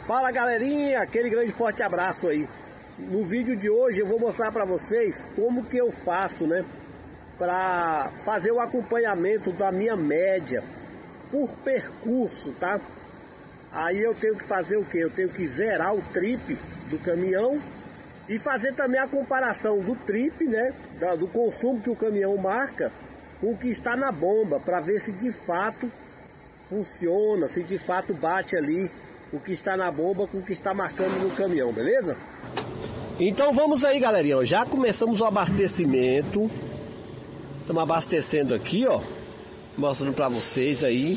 Fala galerinha, aquele grande forte abraço aí. No vídeo de hoje eu vou mostrar para vocês como que eu faço, né, para fazer o acompanhamento da minha média por percurso, tá? Aí eu tenho que fazer o que? Eu tenho que zerar o trip do caminhão e fazer também a comparação do trip, né, do consumo que o caminhão marca com o que está na bomba, para ver se de fato funciona, se de fato bate ali o que está na bomba com o que está marcando no caminhão, beleza? Então vamos aí, galerinha, já começamos o abastecimento. Estamos abastecendo aqui, ó, mostrando para vocês aí.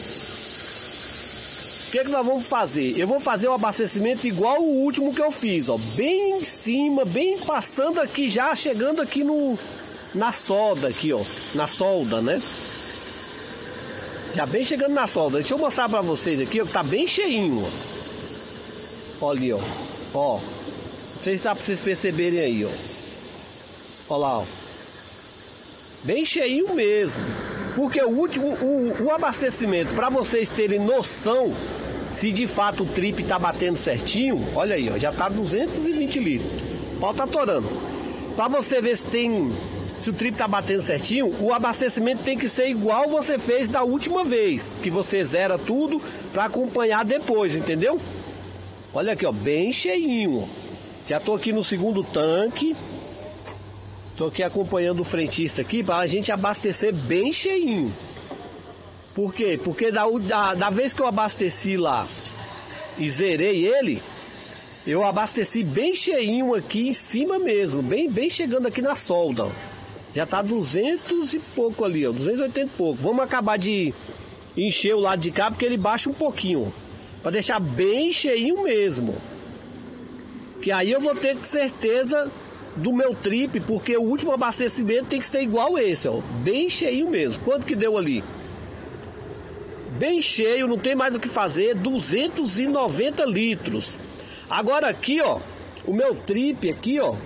O que nós vamos fazer? Eu vou fazer o abastecimento igual o último que eu fiz, ó, bem em cima, bem passando aqui, já chegando aqui na solda aqui, ó, na solda, né? Já bem chegando na solda. Deixa eu mostrar pra vocês aqui, ó, que tá bem cheinho, ó. Olha ali, ó. Ó. Não sei se dá pra vocês perceberem aí, ó. Olha lá, ó. Bem cheinho mesmo. Porque o abastecimento, pra vocês terem noção se de fato o trip tá batendo certinho, olha aí, ó. Já tá 220 litros. O pau tá atorando. Pra você ver se o trip tá batendo certinho, o abastecimento tem que ser igual você fez da última vez, que você zera tudo para acompanhar depois, entendeu? Olha aqui, ó, bem cheinho, ó. Já tô aqui no segundo tanque. Tô aqui acompanhando o frentista aqui para a gente abastecer bem cheinho. Por quê? Porque da vez que eu abasteci lá e zerei ele, eu abasteci bem cheinho aqui em cima mesmo, bem chegando aqui na solda, ó. Já tá 200 e pouco ali, ó, 280 e pouco. Vamos acabar de encher o lado de cá, porque ele baixa um pouquinho, ó, pra deixar bem cheinho mesmo. Que aí eu vou ter certeza do meu trip, porque o último abastecimento tem que ser igual esse, ó, bem cheinho mesmo. Quanto que deu ali? Bem cheio, não tem mais o que fazer, 290 litros. Agora aqui, ó, o meu trip aqui, ó,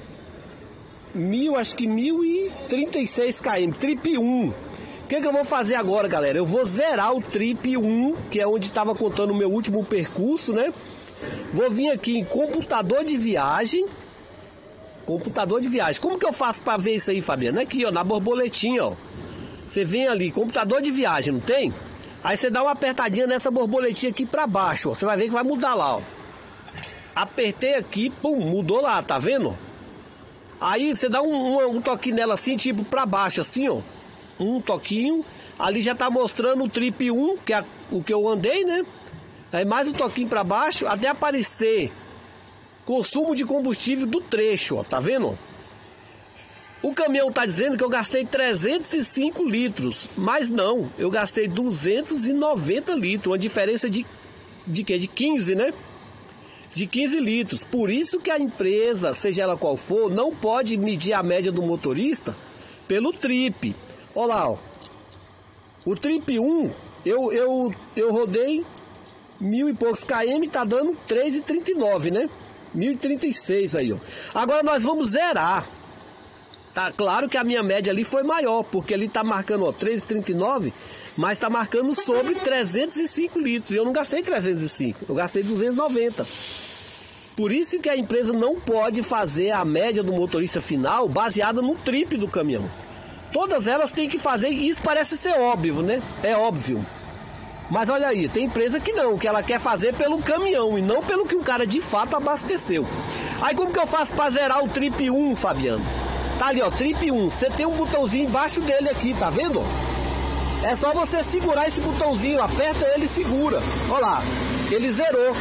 acho que 1036 km, trip 1. O que eu vou fazer agora, galera? Eu vou zerar o trip 1, que é onde estava contando o meu último percurso, né? Vou vir aqui em computador de viagem. Computador de viagem. Como que eu faço para ver isso aí, Fabiano? Aqui, ó, na borboletinha, ó. Você vem ali, computador de viagem, não tem? Aí você dá uma apertadinha nessa borboletinha aqui para baixo, ó. Você vai ver que vai mudar lá, ó. Apertei aqui, pum, mudou lá, tá vendo? Aí você dá um toquinho nela assim, tipo pra baixo assim, ó. Um toquinho. Ali já tá mostrando o trip 1, que é o que eu andei, né? Aí mais um toquinho pra baixo, até aparecer consumo de combustível do trecho, ó. Tá vendo? O caminhão tá dizendo que eu gastei 305 litros. Mas não, eu gastei 290 litros. Uma diferença de quê? De 15, né? De 15 litros. Por isso que a empresa, seja ela qual for, não pode medir a média do motorista pelo trip. Olha lá, ó. O trip 1, eu rodei 1000 e poucos km, tá dando 3,39, né? 1036 aí, ó. Agora nós vamos zerar. Tá claro que a minha média ali foi maior, porque ali tá marcando, ó, 3,39, mas tá marcando sobre 305 litros. E eu não gastei 305, eu gastei 290. Por isso que a empresa não pode fazer a média do motorista final baseada no trip do caminhão. Todas elas têm que fazer, e isso parece ser óbvio, né? É óbvio. Mas olha aí, tem empresa que não, que ela quer fazer pelo caminhão e não pelo que o cara de fato abasteceu. Aí como que eu faço para zerar o trip 1, Fabiano? Tá ali, ó, trip 1. Você tem um botãozinho embaixo dele aqui, tá vendo? É só você segurar esse botãozinho, aperta ele e segura. Olha lá, ele zerou.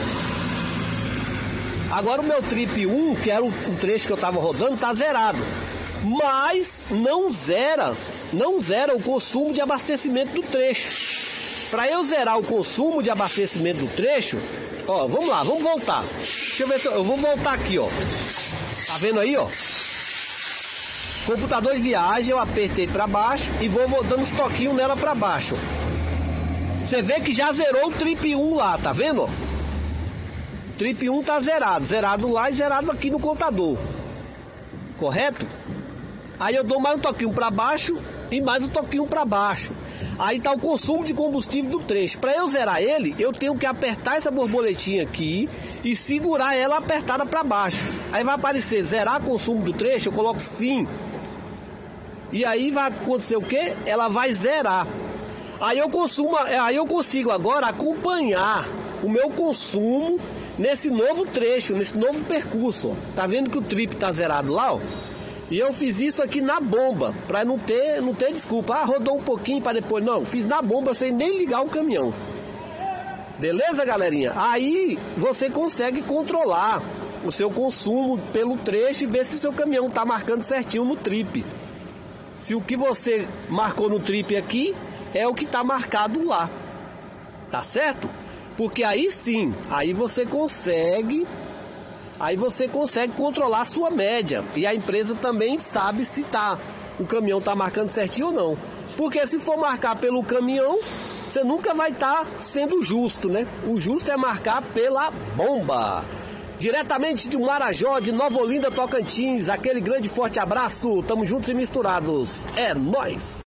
Agora o meu trip 1, que era o trecho que eu tava rodando, tá zerado. Mas não zera o consumo de abastecimento do trecho. Para eu zerar o consumo de abastecimento do trecho, ó, vamos lá, vamos voltar. Deixa eu ver se eu vou voltar aqui, ó. Tá vendo aí, ó? Computador de viagem, eu apertei para baixo e vou dando uns toquinhos nela para baixo. Você vê que já zerou o trip 1 lá, tá vendo? Trip 1 tá zerado, zerado lá e zerado aqui no contador. Correto? Aí eu dou mais um toquinho para baixo e mais um toquinho para baixo. Aí tá o consumo de combustível do trecho. Para eu zerar ele, eu tenho que apertar essa borboletinha aqui e segurar ela apertada para baixo. Aí vai aparecer zerar consumo do trecho, eu coloco sim. E aí vai acontecer o quê? Ela vai zerar. Aí eu consigo agora acompanhar o meu consumo nesse novo trecho, nesse novo percurso. Ó. Tá vendo que o trip tá zerado lá, ó? E eu fiz isso aqui na bomba, para não ter desculpa. Ah, rodou um pouquinho para depois. Não, fiz na bomba sem nem ligar o caminhão. Beleza, galerinha? Aí você consegue controlar o seu consumo pelo trecho e ver se o seu caminhão tá marcando certinho no trip. Se o que você marcou no trip aqui é o que tá marcado lá. Tá certo? Porque aí sim, aí você consegue controlar a sua média. E a empresa também sabe se o caminhão tá marcando certinho ou não. Porque se for marcar pelo caminhão, você nunca vai estar sendo justo, né? O justo é marcar pela bomba. Diretamente de Marajó, de Nova Olinda, Tocantins, aquele grande forte abraço. Tamo juntos e misturados. É nóis!